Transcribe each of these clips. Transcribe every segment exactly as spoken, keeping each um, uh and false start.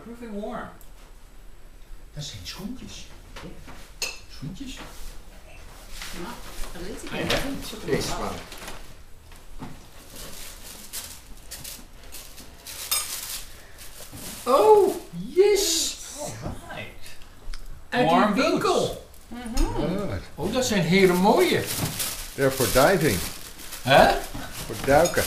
proving warm. Dat zijn schoentjes. Schoentjes? Ja, dat weet ik Ah, niet. ja. Deze span. Oh, yes! Alright. Uit Warm die winkel. boots. Mhm. Right. Oh, dat zijn hele mooie. They're for diving, Hè? voor duiken.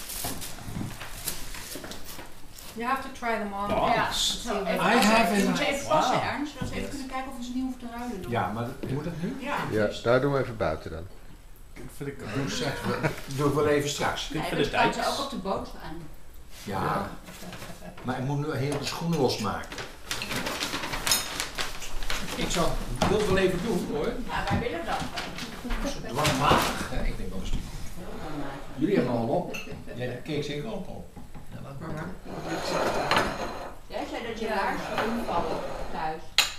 You have to try them on. Oh. Ja, Yes. zo, even I passen. have Je a- moet ze even passen, Wow. Ernst, zodat we even kunnen kijken of we ze niet hoeven te ruilen nog. Ja, maar moet dat nu? Ja. Ja, daar doen we even buiten dan. Voor de Doe, zeg, doe ik wel even straks. Dit Nee, voor dat de staat ze dikes. ook op de boot aan. Ja, maar ik moet nu heel de schoenen losmaken. Ik zal het wil wel even doen hoor. Ja, wij willen dat. Dwangmatig, hè? Ik denk wel een stukje. Jullie hebben al op. Jij keek zeker ook op. Ja, laat maar. Jij zei dat je laarzen omvallen thuis.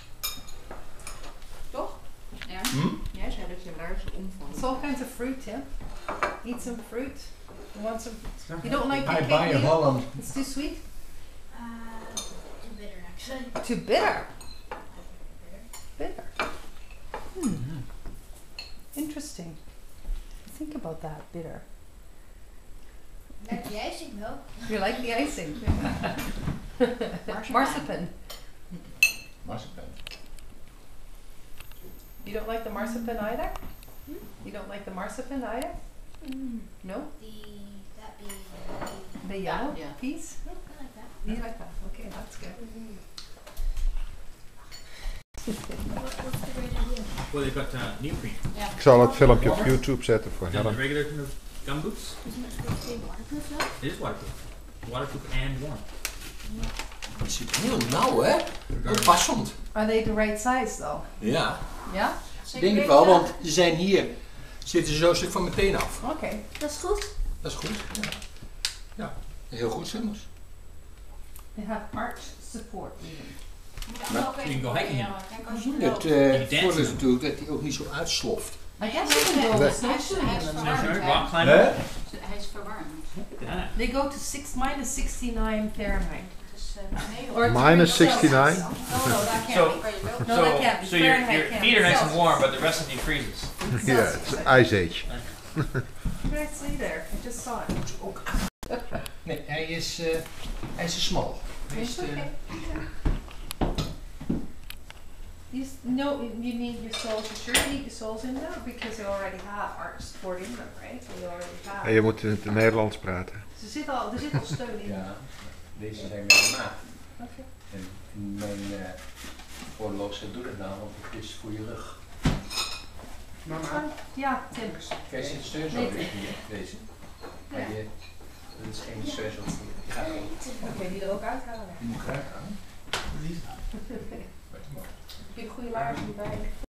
Toch? Ja. Hm? Jij zei dat je laarzen omvallen. It's all kinds of fruit, yeah? Eat some fruit. You want some? You don't like I your buy cake, a Leo? Holland. It's too sweet? Uh, too bitter actually. Too bitter? Bitter. Bitter. Hmm. Interesting. Think about that, bitter. Like the icing though. You like the icing? Marzipan. Marzipan. You don't like the marzipan either? You don't like the marzipan either? Mm. No? The that be. The yellow Yeah. piece? I like that. You like that? Okay, that's good. What, what's the great idea? Well, they've got uh, neoprene. Ja. Ik zal het filmpje op YouTube zetten voor And the Helen. regular kind of gumboots. Isn't it supposed to be waterproof though? It is waterproof. Waterproof and warm. Die zit heel nauw hè? Heel passend. Are they the right size though? Ja, Yeah? ik denk het wel, want ze zijn hier, zitten ze zo een stuk van meteen af. Okay. Dat is goed. Dat is goed. Ja, ja. Heel goed soms. They have arch support even. Maar ook you can go hiking in. Kijk als je Het loopt. uh, dancen. voordeel is natuurlijk dat hij ook niet zo uitsloft. I guess you can go Nee. snowshoeing Hij is in them. verwarmd, Snowshoeing, hè? rock climbing. Hij is verwarmd. Yeah. They go to six minus sixty-nine Fahrenheit. Dus uh, nee hoor. Or Minus degrees sixty-nine? Celsius. No, no, that can't So- be. Kan je wel. No, so, that can't be. so your, Fahrenheit your can't feet be. are nice and Celsius. warm, but the rest of you freezes. Ja, het is Ice Age. What did I say there? I just saw it. Ook. Nee, hij is, uh, hij is te smal. Hij is It's te, okay. You s- no, you need your soles. You sure need your soles in there because they already have arch support in them, right? So you already have. En je moet in het Nederlands praten. Ze zit al, er zit al steun in. ja, deze zijn mijn maat. Oké. En mijn uh, oorlogse doet het nou, want het is voor je rug. Mama. Ja, Tim. Kijk, zit steun zo Nee. dus hier, deze. Maar Ja. je, dat is geen steun zo voor je. Die gaat ook. Oké, die er ook uithalen. Die moet ik eruit halen. Heb je goede laarzen bij?